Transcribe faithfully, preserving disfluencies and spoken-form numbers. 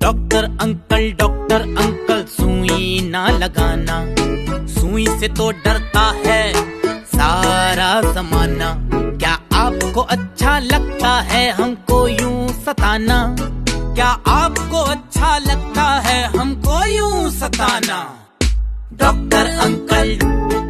Doctor uncle doctor uncle सुई ना लगाना, सुई से तो डरता है सारा जमाना। क्या आपको अच्छा लगता है हमको यूं सताना? क्या आपको अच्छा लगता है हमको यूं सताना? Doctor uncle